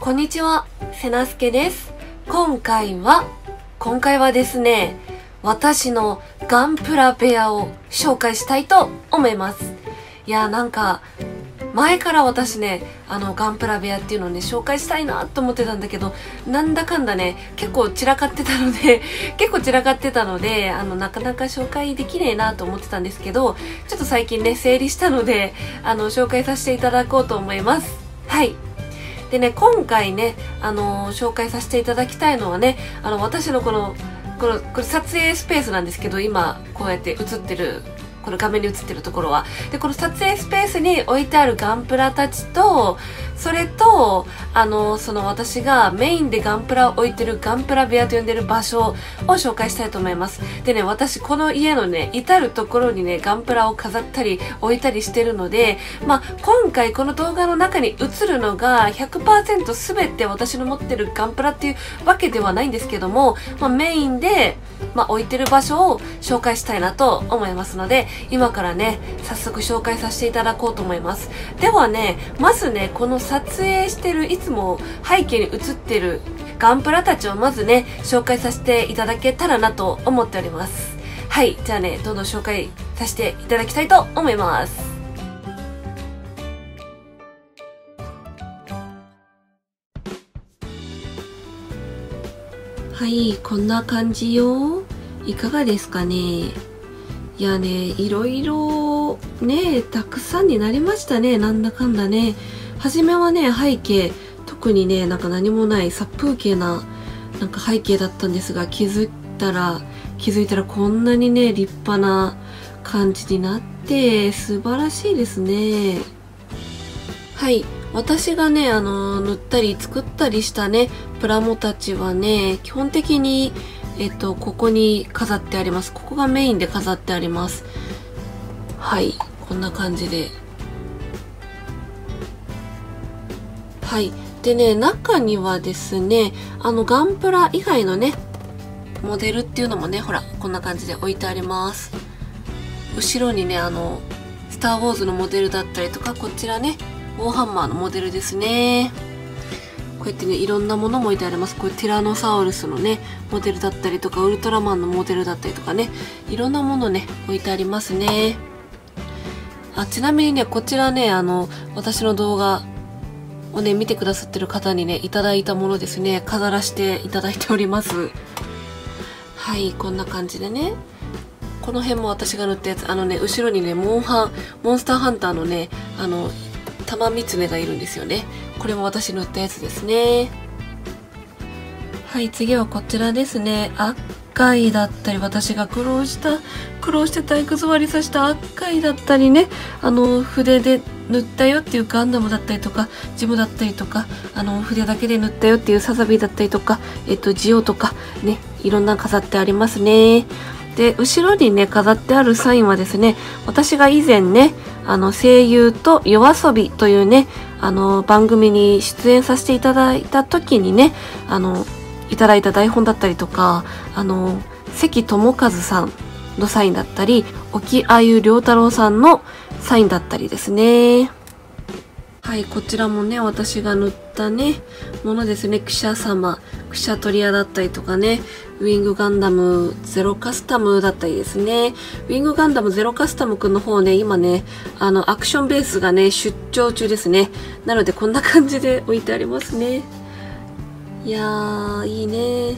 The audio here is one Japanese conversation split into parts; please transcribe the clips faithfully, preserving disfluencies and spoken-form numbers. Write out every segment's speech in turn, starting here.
こんにちは、せなすけです。今回は、今回はですね、私のガンプラ部屋を紹介したいと思います。いやーなんか、前から私ね、あのガンプラ部屋っていうのをね、紹介したいなと思ってたんだけど、なんだかんだね、結構散らかってたので、結構散らかってたので、あの、なかなか紹介できねえなと思ってたんですけど、ちょっと最近ね、整理したので、あの、紹介させていただこうと思います。はい。でね、今回ね、あのー、紹介させていただきたいのはね、あの、私のこの、この、これ撮影スペースなんですけど、今、こうやって映ってる、この画面に映ってるところは。で、この撮影スペースに置いてあるガンプラたちと、それと、あの、その私がメインでガンプラを置いてるガンプラ部屋と呼んでる場所を紹介したいと思います。でね、私この家のね、至るところにね、ガンプラを飾ったり置いたりしてるので、まあ、今回この動画の中に映るのが ひゃくパーセント 全て私の持ってるガンプラっていうわけではないんですけども、まあ、メインで、まあ、置いてる場所を紹介したいなと思いますので、今からね、早速紹介させていただこうと思います。ではね、まずね、この撮影してるいつも背景に映ってるガンプラたちをまずね、紹介させていただけたらなと思っております。はい、じゃあね、どんどん紹介させていただきたいと思います。はい、こんな感じよ。いかがですかね。いやね、いろいろね、たくさんになりましたね。なんだかんだね。はじめはね、背景、特にね、なんか何もない殺風景な、なんか背景だったんですが、気づいたら、気づいたらこんなにね、立派な感じになって、素晴らしいですね。はい。私がね、あの、塗ったり作ったりしたね、プラモたちはね、基本的に、えっと、ここに飾ってあります。ここがメインで飾ってあります。はい。こんな感じで。はい。でね、中にはですね、あの、ガンプラ以外のね、モデルっていうのもね、ほら、こんな感じで置いてあります。後ろにね、あの、スターウォーズのモデルだったりとか、こちらね、ウォーハンマーのモデルですね。こうやってね、いろんなものも置いてあります。これティラノサウルスのね、モデルだったりとか、ウルトラマンのモデルだったりとかね、いろんなものね、置いてありますね。あ、ちなみにね、こちらね、あの、私の動画をね、見てくださってる方にね、いただいたものですね、飾らせていただいております。はい、こんな感じでね。この辺も私が塗ったやつ、あのね、後ろにね、モンハン、モンスターハンターのね、あの、玉狐がいるんですよね。これも私塗ったやつですね。はい、次はこちらですね。赤いだったり、私が苦労した、苦労して体育座りさせた赤いだったりね、あの、筆で塗ったよっていうガンダムだったりとか、ジムだったりとか、あの、筆だけで塗ったよっていうサザビーだったりとか、えっと、ジオとか、ね、いろんな飾ってありますね。で、後ろにね、飾ってあるサインはですね、私が以前ね、あの、声優と夜遊びというね、あの、番組に出演させていただいた時にね、あの、いただいた台本だったりとか、あの、関智和さんのサインだったり、沖あゆ良太郎さんのサインだったりですね。はい、こちらもね、私が塗ったね、ものですね。クシャ様、クシャトリアだったりとかね、ウィングガンダムゼロカスタムだったりですね。ウィングガンダムゼロカスタムくんの方ね、今ね、あの、アクションベースがね、出張中ですね。なので、こんな感じで置いてありますね。いやー、いいね。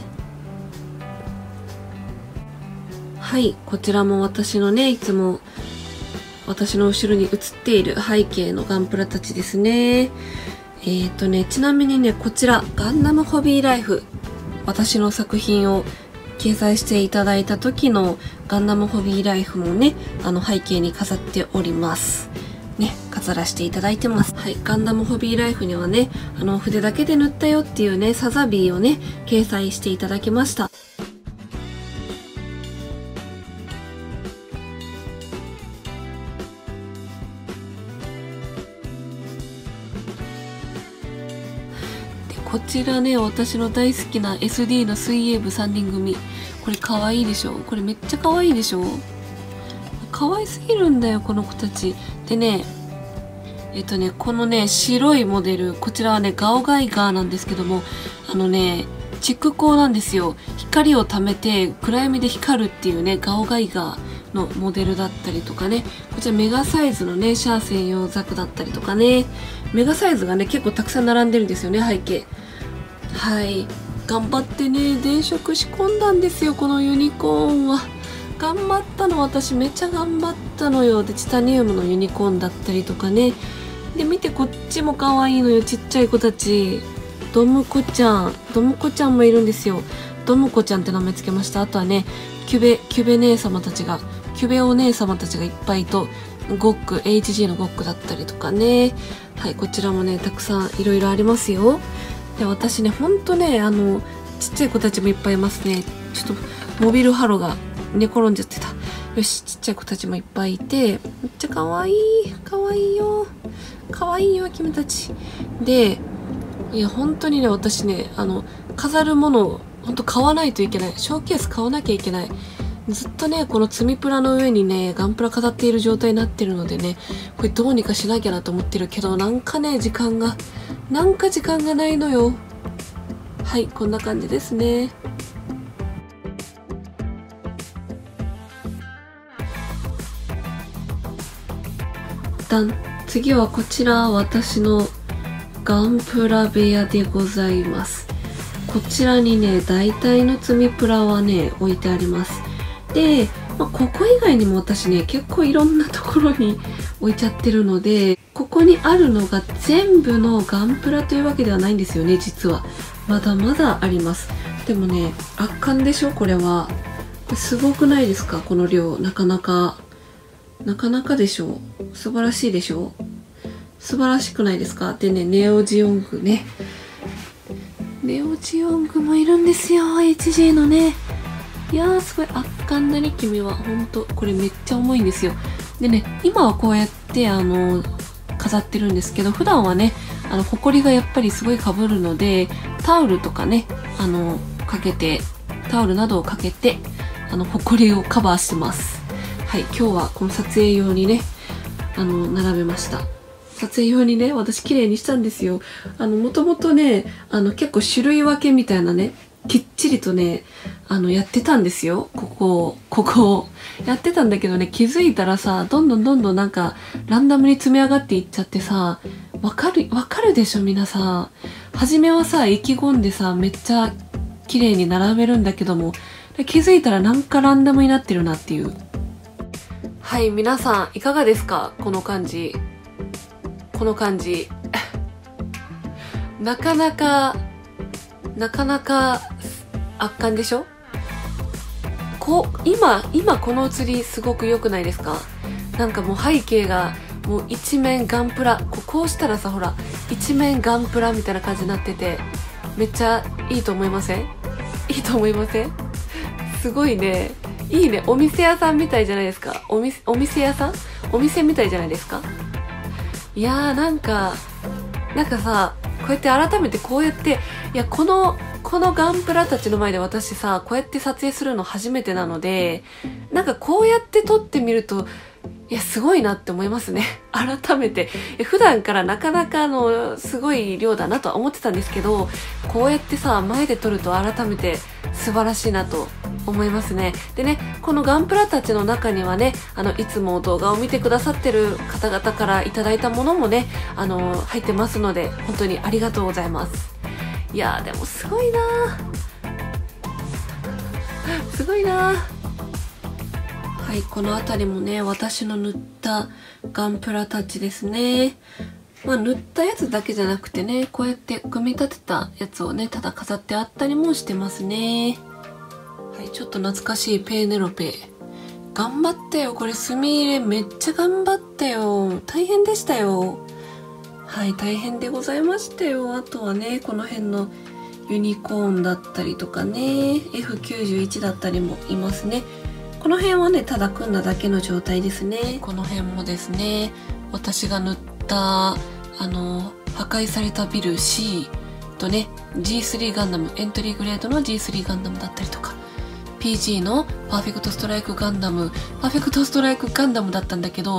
はい、こちらも私のね、いつも、私の後ろに映っている背景のガンプラたちですね。えーとね、ちなみにね、こちら、ガンダムホビーライフ。私の作品を掲載していただいた時のガンダムホビーライフもね、あの背景に飾っております。ね、飾らせていただいてます。はい、ガンダムホビーライフにはね、あの筆だけで塗ったよっていうね、サザビーをね、掲載していただきました。こちらね、私の大好きな エスディー の水泳部さんにん組。これ可愛いでしょ？これめっちゃ可愛いでしょ？可愛すぎるんだよ、この子たち。でね、 えっとね、このね、白いモデル、こちらはね、ガオガイガーなんですけども、あのね、蓄光なんですよ。光を溜めて暗闇で光るっていうね、ガオガイガーのモデルだったりとかね、こちらメガサイズのね、シャア専用ザクだったりとかね、メガサイズがね、結構たくさん並んでるんですよね、背景。はい。頑張ってね、電飾仕込んだんですよ、このユニコーンは。頑張ったの、私めっちゃ頑張ったのよ。で、チタニウムのユニコーンだったりとかね。で、見て、こっちも可愛いのよ、ちっちゃい子たち。ドムコちゃん。ドムコちゃんもいるんですよ。ドムコちゃんって名前つけました。あとはね、キュベ、キュベ姉様たちが、キュベお姉様たちがいっぱいと、ゴック、エイチジー のゴックだったりとかね。はい、こちらもね、たくさんいろいろありますよ。で、私ね、ほんとね、あの、ちっちゃい子たちもいっぱいいますね。ちょっと、モビルハロが寝転んじゃってた。よし、ちっちゃい子たちもいっぱいいて、めっちゃ可愛い。可愛いよ。可愛いよ、君たち。で、いや、本当にね、私ね、あの、飾るものを、ほんと買わないといけない。ショーケース買わなきゃいけない。ずっとね、この積みプラの上にね、ガンプラ飾っている状態になってるのでね、これどうにかしなきゃなと思ってるけど、なんかね、時間が、なんか時間がないのよ。はい、こんな感じですね。だん、次はこちら、私のガンプラ部屋でございます。こちらにね、大体の積みプラはね、置いてあります。で、まあ、ここ以外にも私ね、結構いろんなところに置いちゃってるので、ここにあるのが全部のガンプラというわけではないんですよね、実は。まだまだあります。でもね、圧巻でしょ、これは。これすごくないですか、この量。なかなか。なかなかでしょう。素晴らしいでしょう。素晴らしくないですか。でね、ネオジオングね。ネオジオングもいるんですよ、エイチジー のね。いやー、すごい圧巻だね、君は。ほんと、これめっちゃ重いんですよ。でね、今はこうやって、あの、飾ってるんですけど、普段はね、あの、ホコリがやっぱりすごい被るので、タオルとかね、あの、かけて、タオルなどをかけて、あの、ホコリをカバーしてます。はい、今日はこの撮影用にね、あの、並べました。撮影用にね、私綺麗にしたんですよ。あの、もともとね、あの、結構種類分けみたいなね、きっちりとね、あの、やってたんですよ。ここを、ここを。やってたんだけどね、気づいたらさ、どんどんどんどんなんか、ランダムに積み上がっていっちゃってさ、わかる、わかるでしょ、皆さん。初めはさ、意気込んでさ、めっちゃ綺麗に並べるんだけども、気づいたらなんかランダムになってるなっていう。はい、皆さん、いかがですか？この感じ。この感じ。なかなか、なかなか圧巻でしょ？こう、今、今この写りすごく良くないですか？なんかもう背景がもう一面ガンプラ。こう、こうしたらさ、ほら、一面ガンプラみたいな感じになってて、めっちゃいいと思いません？いいと思いません？すごいね。いいね。お店屋さんみたいじゃないですか。お店、お店屋さん？お店みたいじゃないですか。いやー、なんか、なんかさ、こうやって改めてこうやって、いや、この、このガンプラたちの前で私さ、こうやって撮影するの初めてなので、なんかこうやって撮ってみると、いや、すごいなって思いますね。改めて。普段からなかなかあの、すごい量だなとは思ってたんですけど、こうやってさ、前で撮ると改めて素晴らしいなと思いますね。でね、このガンプラたちの中にはね、あの、いつも動画を見てくださってる方々からいただいたものもね、あの、入ってますので、本当にありがとうございます。いやー、でもすごいなー。すごいなー。はい、この辺りもね、私の塗ったガンプラたちですね。まあ、塗ったやつだけじゃなくてね、こうやって組み立てたやつをね、ただ飾ってあったりもしてますね。はい、ちょっと懐かしいペーネロペ。頑張ったよ。これ墨入れめっちゃ頑張ったよ。大変でしたよ。はい、大変でございましたよ。あとはね、この辺のユニコーンだったりとかね、エフきゅうじゅういち だったりもいますね。この辺はね、ただ組んだだけの状態ですね。この辺もですね、私が塗った、あの、破壊されたビル C とね、ジースリー ガンダム、エントリーグレードの ジースリー ガンダムだったりとか、ピージー のパーフェクトストライクガンダム、パーフェクトストライクガンダムだったんだけど、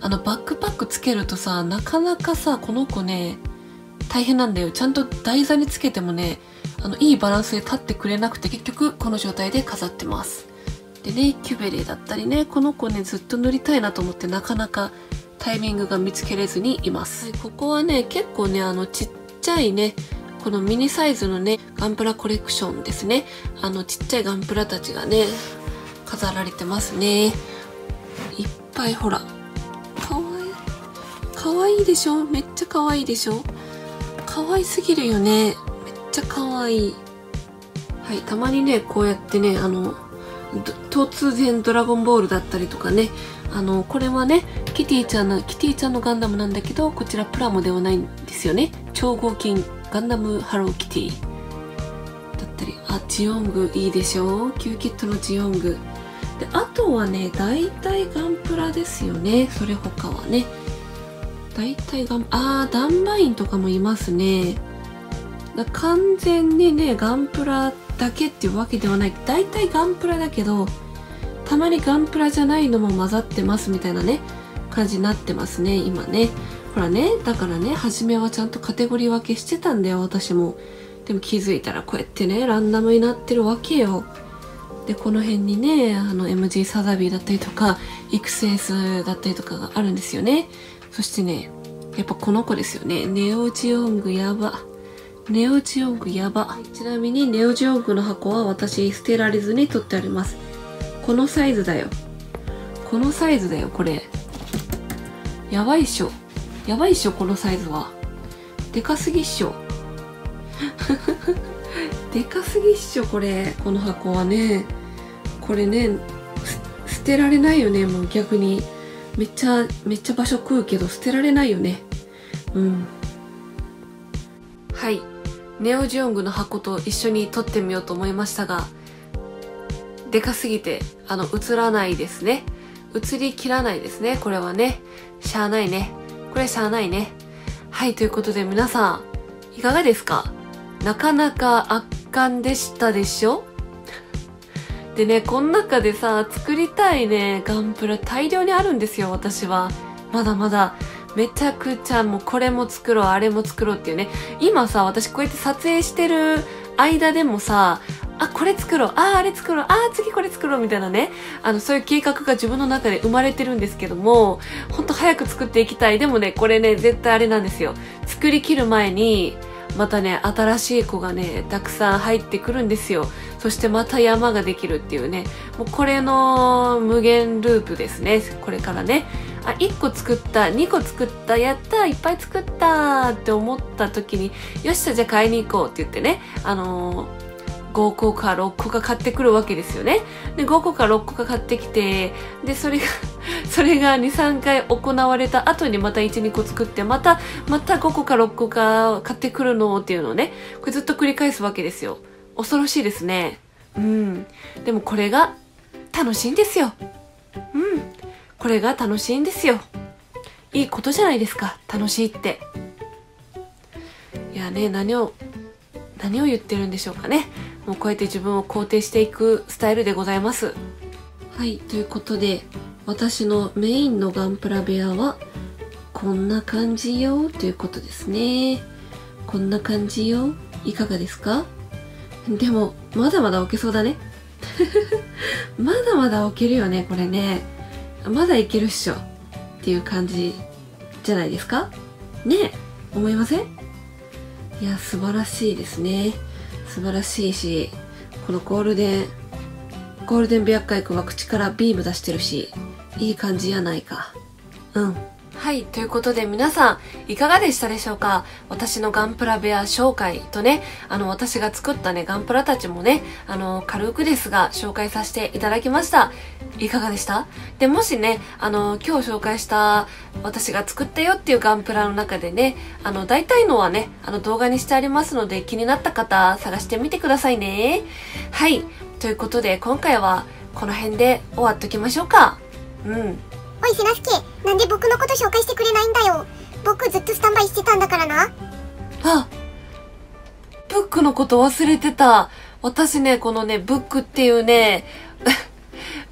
あの、バックパックつけるとさ、なかなかさ、この子ね、大変なんだよ。ちゃんと台座につけてもね、あの、いいバランスで立ってくれなくて、結局この状態で飾ってます。でね、キュベレーだったりね、この子ね、ずっと塗りたいなと思ってなかなかタイミングが見つけれずにいます。はい、ここはね、結構ね、あの、ちっちゃいね、このミニサイズのね、ガンプラコレクションですね。あの、ちっちゃいガンプラたちがね、飾られてますね。いっぱいほら。かわいい。かわいいでしょ？めっちゃかわいいでしょ？かわいすぎるよね。めっちゃかわいい。はい、たまにね、こうやってね、あの、突然ドラゴンボールだったりとかね、あの、これはね、キティちゃんの、キティちゃんのガンダムなんだけど、こちらプラモではないんですよね。超合金ガンダムハローキティだったり、あ、ジオングいいでしょ？キューキットのジオング。で、あとはね、大体ガンプラですよね。それ他はね。大体ガン、あー、ダンバインとかもいますね。だ完全にね、ガンプラだけっていうわけではない。大体ガンプラだけど、たまにガンプラじゃないのも混ざってますみたいなね、感じになってますね、今ね。ほらね、だからね、初めはちゃんとカテゴリー分けしてたんだよ、私も。でも気づいたらこうやってね、ランダムになってるわけよ。で、この辺にね、あの エムジー サザビーだったりとか、エクスエス だったりとかがあるんですよね。そしてね、やっぱこの子ですよね。ネオジオングやば。ネオジオングやば。ちなみにネオジオングの箱は私捨てられずに取ってあります。このサイズだよ。このサイズだよ、これ。やばいっしょ。やばいっしょ、このサイズは。でかすぎっしょ。でかすぎっしょ、これ。この箱はね。これね、捨てられないよね、もう逆に。めっちゃ、めっちゃ場所食うけど捨てられないよね。うん。はい。ネオジオングの箱と一緒に撮ってみようと思いましたが、でかすぎて、あの、映らないですね。映りきらないですね。これはね。しゃあないね。これしゃあないね。はい、ということで皆さん、いかがですか？なかなか圧巻でしたでしょ？でね、この中でさ、作りたいね、ガンプラ大量にあるんですよ、私は。まだまだ。めちゃくちゃもうこれも作ろう、あれも作ろうっていうね。今さ、私こうやって撮影してる間でもさ、あ、これ作ろう、あ、あれ作ろう、あ、次これ作ろうみたいなね。あの、そういう計画が自分の中で生まれてるんですけども、ほんと早く作っていきたい。でもね、これね、絶対あれなんですよ。作り切る前に、またね、新しい子がね、たくさん入ってくるんですよ。そしてまた山ができるっていうね。もうこれの無限ループですね。これからね。あ、いっこ作った、にこ作った、やったー、いっぱい作ったって思った時に、よっしゃ、じゃあ買いに行こうって言ってね。あのー、ごこかろっこか買ってくるわけですよね。で、ごこかろっこか買ってきて、で、それが、それがに、さんかい行われた後にまたいち、にこ作って、また、またごこかろっこか買ってくるのっていうのをね、これずっと繰り返すわけですよ。恐ろしいですね。うん。でもこれが楽しいんですよ。うん。これが楽しいんですよ。いいことじゃないですか。楽しいって。いやね、何を、何を言ってるんでしょうかね。もうこうやって自分を肯定していくスタイルでございます。はい、ということで、私のメインのガンプラ部屋は、こんな感じよ、ということですね。こんな感じよ。いかがですか？でも、まだまだ置けそうだね。まだまだ置けるよね、これね。まだいけるっしょ。っていう感じじゃないですか？ねえ、思いません？いや、素晴らしいですね。素晴らしいし、このゴールデン、ゴールデン白海君は口からビーム出してるし、いい感じやないか。うん。はい。ということで皆さん、いかがでしたでしょうか？私のガンプラ部屋紹介とね、あの、私が作ったね、ガンプラたちもね、あの、軽くですが、紹介させていただきました。いかがでした？で、もしね、あの、今日紹介した、私が作ったよっていうガンプラの中でね、あの、大体のはね、あの、動画にしてありますので、気になった方、探してみてくださいね。はい。ということで、今回は、この辺で終わっときましょうか。うん。 おい、ひなすけ、なんで僕のこと紹介してくれないんだよ。僕ずっとスタンバイしてたんだからな。 あ、ブックのこと忘れてた。私ね、このね、ブックっていうね、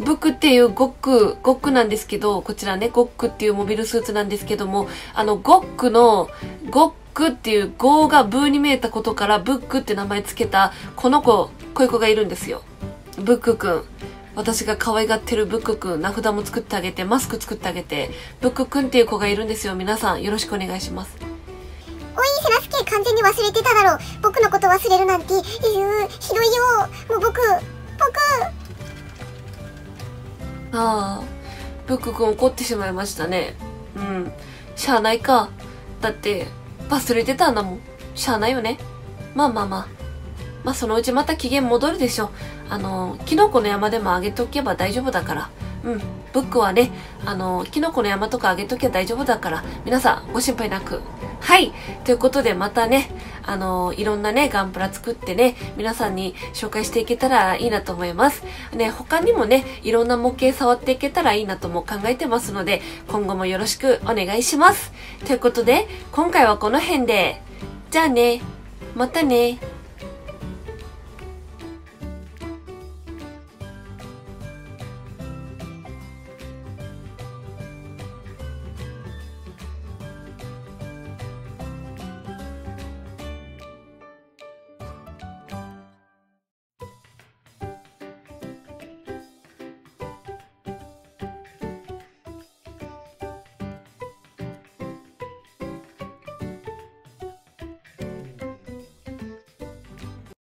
ブックっていうゴック、ゴックなんですけど、こちらね、ゴックっていうモビルスーツなんですけども、あの、ゴックの、ゴックっていうゴーがブーに見えたことから、ブックって名前つけた、この子、こういう子がいるんですよ。ブックくん。私が可愛がってるブックくん、名札も作ってあげて、マスク作ってあげて、ブックくんっていう子がいるんですよ。皆さん、よろしくお願いします。 おい、セラスケ完全に忘れてただろ。僕のこと忘れるなんて、えー、ひどいよ。もう僕、僕。 ああ、ブックくん怒ってしまいましたね。うん。しゃあないか。だって、忘れてたんだもん。しゃあないよね。まあまあまあ。まあそのうちまた機嫌戻るでしょ。あの、キノコの山でもあげとけば大丈夫だから。うん。ブックはね、あの、キノコの山とかあげとけば大丈夫だから、皆さんご心配なく。はい。ということでまたね、あの、いろんなね、ガンプラ作ってね、皆さんに紹介していけたらいいなと思います。ね、他にもね、いろんな模型触っていけたらいいなとも考えてますので、今後もよろしくお願いします。ということで、今回はこの辺で、じゃあね、またね。